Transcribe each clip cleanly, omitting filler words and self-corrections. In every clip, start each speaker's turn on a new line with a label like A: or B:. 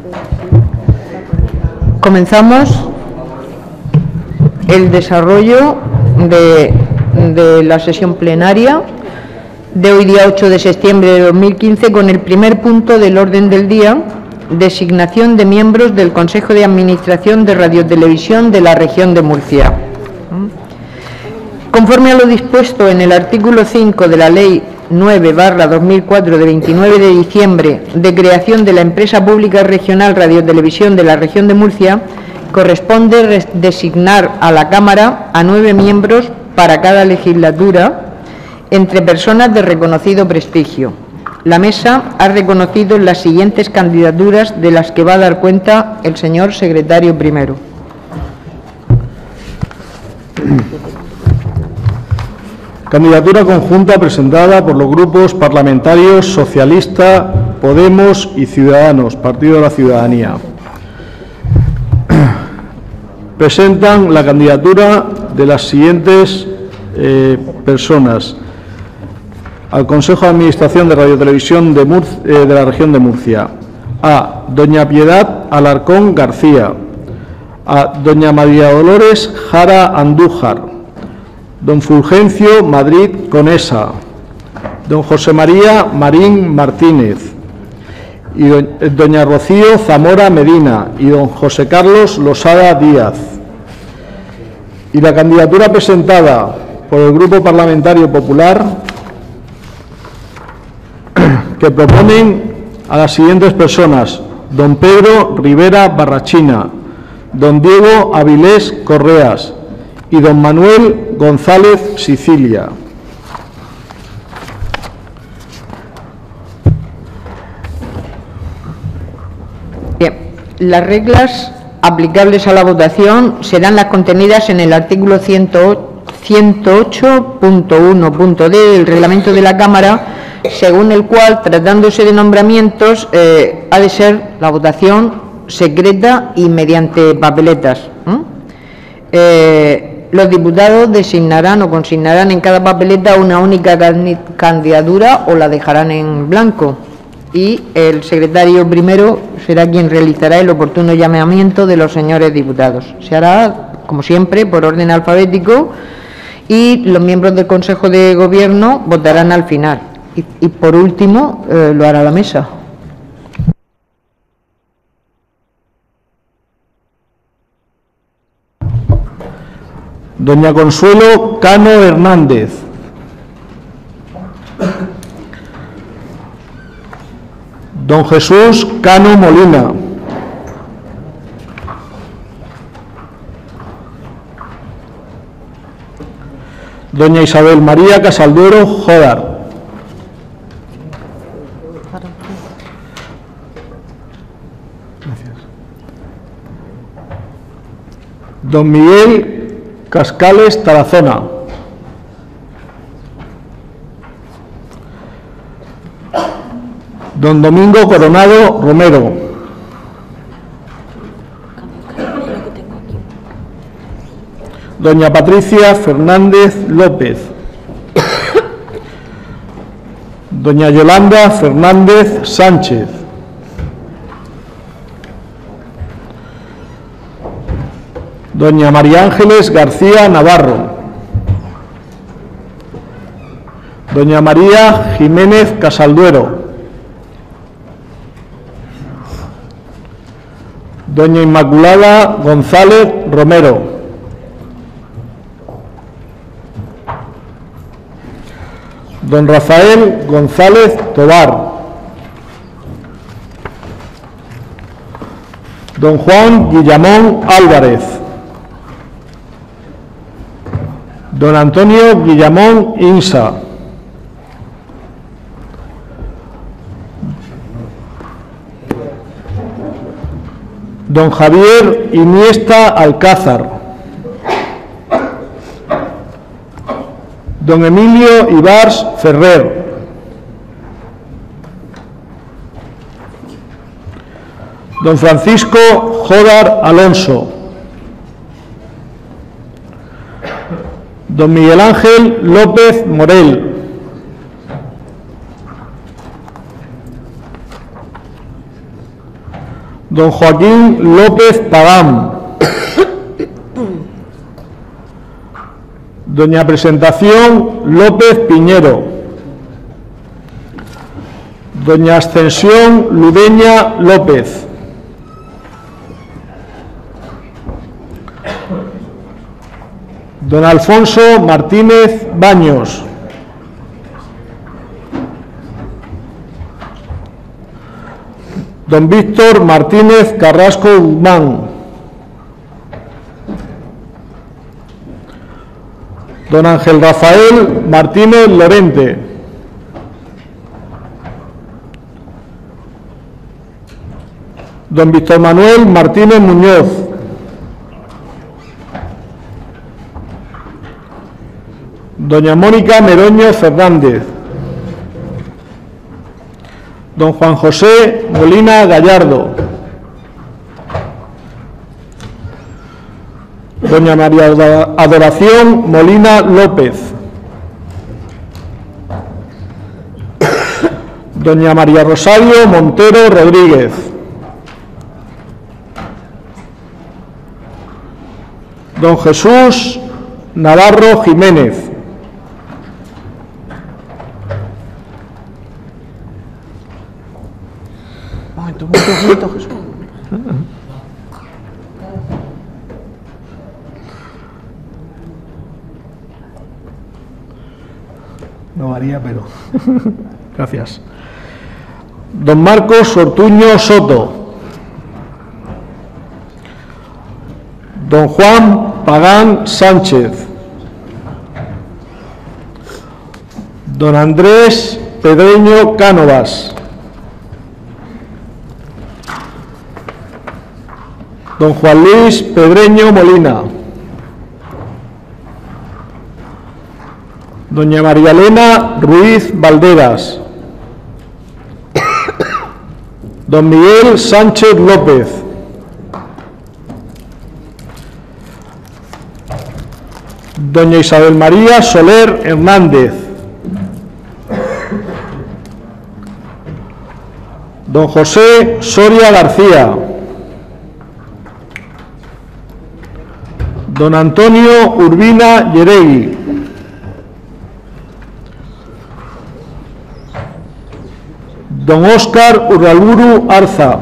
A: Comenzamos el desarrollo de la sesión plenaria de hoy día 8 de septiembre de 2015 con el primer punto del orden del día, designación de miembros del Consejo de Administración de Radiotelevisión de la Región de Murcia. Conforme a lo dispuesto en el artículo 5 de la Ley 9/2004 de 29 de diciembre de creación de la Empresa Pública Regional Radiotelevisión de la Región de Murcia, corresponde designar a la Cámara a 9 miembros para cada legislatura entre personas de reconocido prestigio. La Mesa ha reconocido las siguientes candidaturas de las que va a dar cuenta el señor secretario primero.
B: Candidatura conjunta presentada por los grupos parlamentarios Socialista, Podemos y Ciudadanos, Partido de la Ciudadanía. Presentan la candidatura de las siguientes personas al Consejo de Administración de Radiotelevisión de la Región de Murcia. A. Doña Piedad Alarcón García. A. Doña María Dolores Jara Andújar. Don Fulgencio Madrid Conesa. Don José María Marín Martínez. Y doña Rocío Zamora Medina y don José Carlos Losada Díaz. Y la candidatura presentada por el Grupo Parlamentario Popular, que proponen a las siguientes personas: don Pedro Rivera Barrachina, don Diego Avilés Correas y don Manuel González Sicilia.
A: Bien, las reglas aplicables a la votación serán las contenidas en el artículo 108.1.d del reglamento de la Cámara, según el cual, tratándose de nombramientos, ha de ser la votación secreta y mediante papeletas. Los diputados designarán o consignarán en cada papeleta una única candidatura o la dejarán en blanco. Y el secretario primero será quien realizará el oportuno llamamiento de los señores diputados. Se hará, como siempre, por orden alfabético y los miembros del Consejo de Gobierno votarán al final. Y por último, lo hará la Mesa.
B: Doña Consuelo Cano Hernández. Don Jesús Cano Molina. Doña Isabel María Casalduero Jodar. Gracias. Don Miguel Cascales Tarazona. Don Domingo Coronado Romero. Doña Patricia Fernández López. Doña Yolanda Fernández Sánchez. Doña María Ángeles García Navarro. Doña María Jiménez Casalduero. Doña Inmaculada González Romero. Don Rafael González Tobar. Don Juan Guillamón Álvarez. Don Antonio Guillamón Insa. Don Javier Iniesta Alcázar. Don Emilio Ibars Ferrer. Don Francisco Jodar Alonso. Don Miguel Ángel López Morel. Don Joaquín López Pagán. Doña Presentación López Piñero. Doña Ascensión Ludeña López. Don Alfonso Martínez Baños. Don Víctor Martínez Carrasco Guzmán. Don Ángel Rafael Martínez Lorente. Don Víctor Manuel Martínez Muñoz. Doña Mónica Meroño Fernández. Don Juan José Molina Gallardo. Doña María Adoración Molina López. Doña María Rosario Montero Rodríguez. Don Jesús Navarro Jiménez. Un momento, Jesús. No varía, pero... Gracias. Don Marcos Ortuño Soto. Don Juan Pagán Sánchez. Don Andrés Pedreño Cánovas. Don Juan Luis Pedreño Molina. Doña María Elena Ruiz Valderas. Don Miguel Sánchez López. Doña Isabel María Soler Hernández. Don José Soria García. Don Antonio Urbina Yeregui. Don Óscar Urralburu Arza.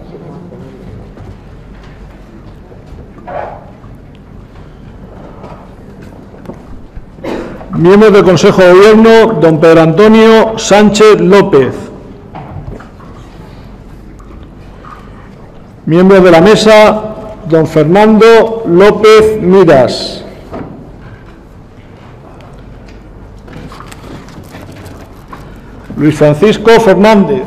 B: Miembros del Consejo de Gobierno, don Pedro Antonio Sánchez López. Miembros de la Mesa, don Fernando López Miras. Luis Francisco Fernández.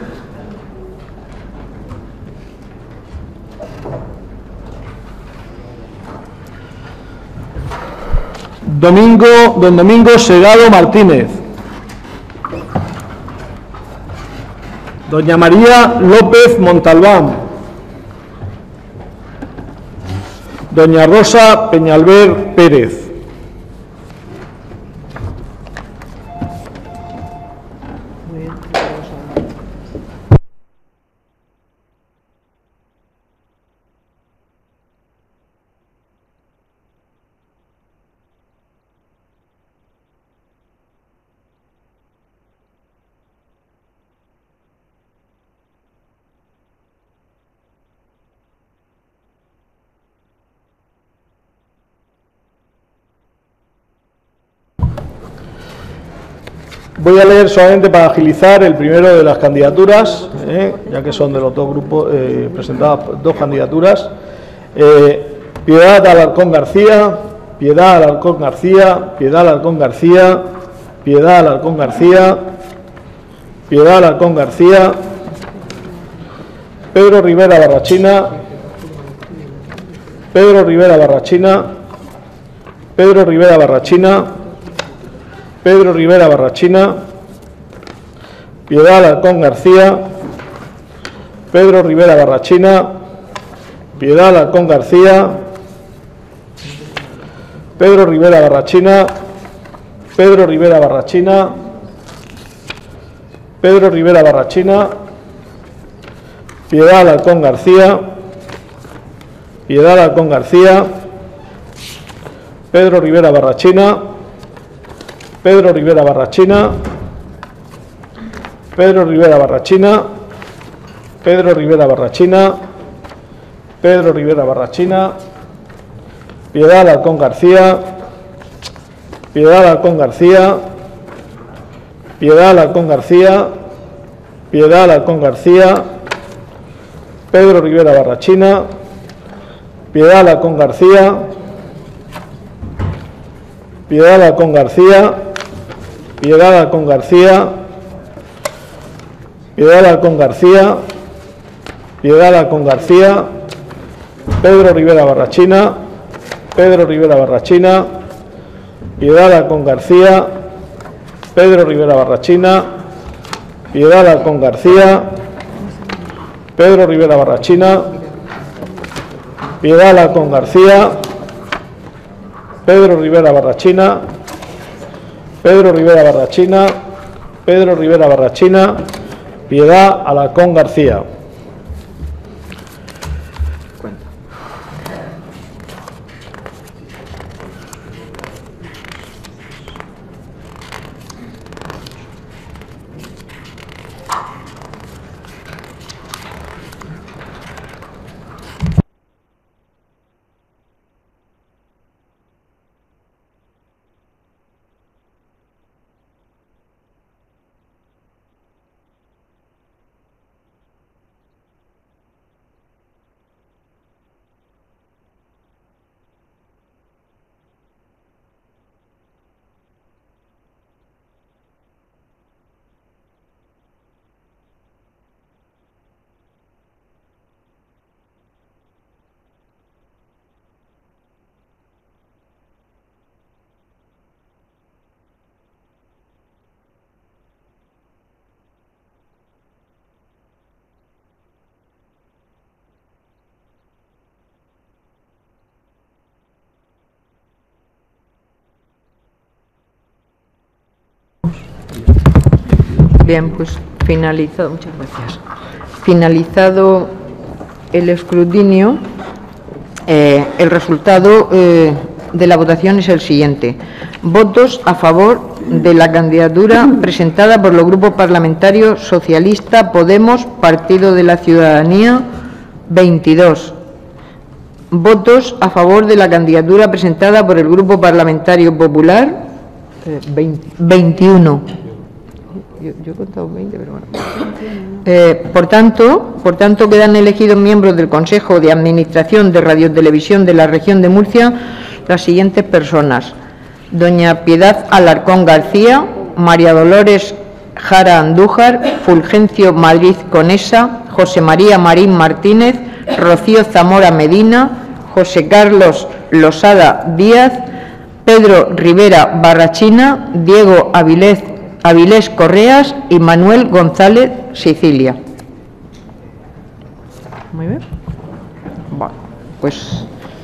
B: Don Domingo Segado Martínez. Doña María López Montalbán. Doña Rosa Peñalver Pérez. Voy a leer solamente para agilizar el primero de las candidaturas, ya que son de los dos grupos presentadas dos candidaturas. Piedad Alarcón García, Piedad Alarcón García, Piedad Alarcón García, Piedad Alarcón García, Piedad Alarcón García, Pedro Rivera Barrachina, Pedro Rivera Barrachina, Pedro Rivera Barrachina, Pedro Rivera Barrachina, Piedad Alarcón García, Pedro Rivera Barrachina, Piedad Alarcón García, Pedro Rivera Barrachina, Pedro Rivera Barrachina, Pedro Rivera Barrachina, Piedad Alarcón García, Piedad Alarcón García, Pedro Rivera Barrachina, Pedro Rivera Barrachina, Pedro Rivera Barrachina, Pedro Rivera Barrachina, Pedro Rivera Barrachina, Piedad Alarcón García, Piedad Alarcón García, Piedad Alarcón García, Piedad Alarcón García, Pedro Rivera Barrachina, Piedad Alarcón García, Piedad Alarcón García, Piedad Alarcón García, Piedad Alarcón García, Piedad Alarcón García, Pedro Rivera Barrachina, Pedro Rivera Barrachina, Piedad Alarcón García, Pedro Rivera Barrachina, Piedad Alarcón García, Pedro Rivera Barrachina, Piedad Alarcón García, Pedro Rivera Barrachina, Pedro Rivera Barrachina, Pedro Rivera Barrachina, Piedad Alarcón García.
A: Bien, pues finalizado, muchas gracias. Finalizado el escrutinio, el resultado de la votación es el siguiente. Votos a favor de la candidatura presentada por los grupos parlamentarios Socialista, Podemos, Partido de la Ciudadanía, 22. Votos a favor de la candidatura presentada por el Grupo Parlamentario Popular, 21. Yo he contado 20, pero bueno. Por tanto, quedan elegidos miembros del Consejo de Administración de Radiotelevisión de la Región de Murcia las siguientes personas: doña Piedad Alarcón García, María Dolores Jara Andújar, Fulgencio Madrid Conesa, José María Marín Martínez, Rocío Zamora Medina, José Carlos Losada Díaz, Pedro Rivera Barrachina, Diego Avilés Correas y Manuel González Sicilia. Muy bien. Bueno, pues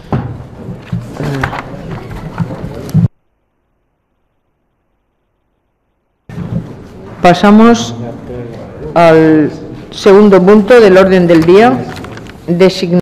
A: pasamos al segundo punto del orden del día.